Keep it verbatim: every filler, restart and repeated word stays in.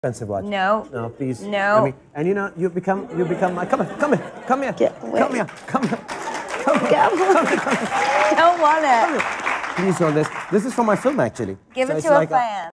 Expensive watch. No. No, please. No. I mean, and you know, you become, you become my. Come here, come here, come here, Get away. come here, come here, come here. Come on. Come here, come here. Don't want it. Please hold this. This is for my film, actually. Give So it it's to like a fan.